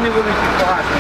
невеликий багажник.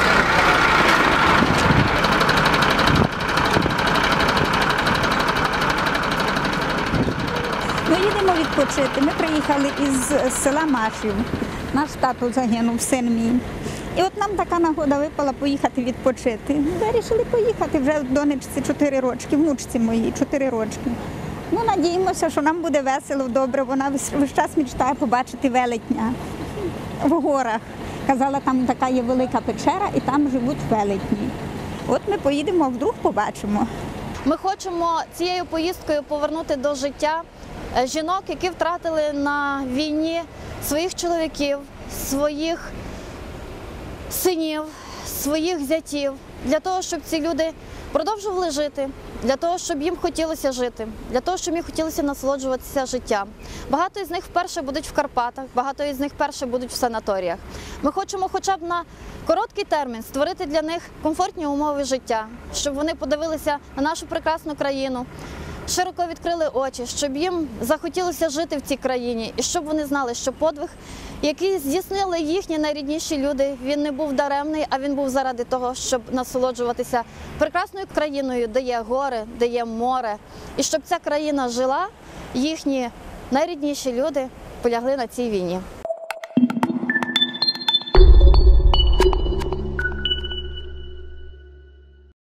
Ми їдемо відпочити. Ми приїхали із села Машів. Наш тато загинув, син мій. І от нам така нагода випала поїхати відпочити. Вирішили поїхати вже донечці 4 рочки, внучці моїй 4 рочки. Ну, надіємося, що нам буде весело, добре. Вона весь час мечтає побачити велетня в горах. Казала, там така є велика печера і там живуть велетні. От ми поїдемо, а вдруг побачимо. Ми хочемо цією поїздкою повернути до життя жінок, які втратили на війні своїх чоловіків, своїх синів, своїх зятів, для того, щоб ці люди продовжували жити, для того, щоб їм хотілося жити, для того, щоб їм хотілося насолоджуватися життям. Багато із них вперше будуть в Карпатах, багато із них вперше будуть в санаторіях. Ми хочемо хоча б на короткий термін створити для них комфортні умови життя, щоб вони подивилися на нашу прекрасну країну, широко відкрили очі, щоб їм захотілося жити в цій країні і щоб вони знали, що подвиг, який здійснили їхні найрідніші люди, він не був даремний, а він був заради того, щоб насолоджуватися прекрасною країною, де є гори, де є море. І щоб ця країна жила, їхні найрідніші люди полягли на цій війні.